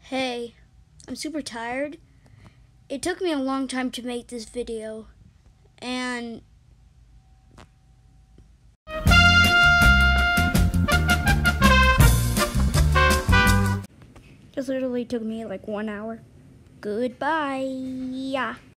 Hey, I'm super tired. It took me a long time to make this video, and this literally took me like 1 hour. Goodbye. Yeah.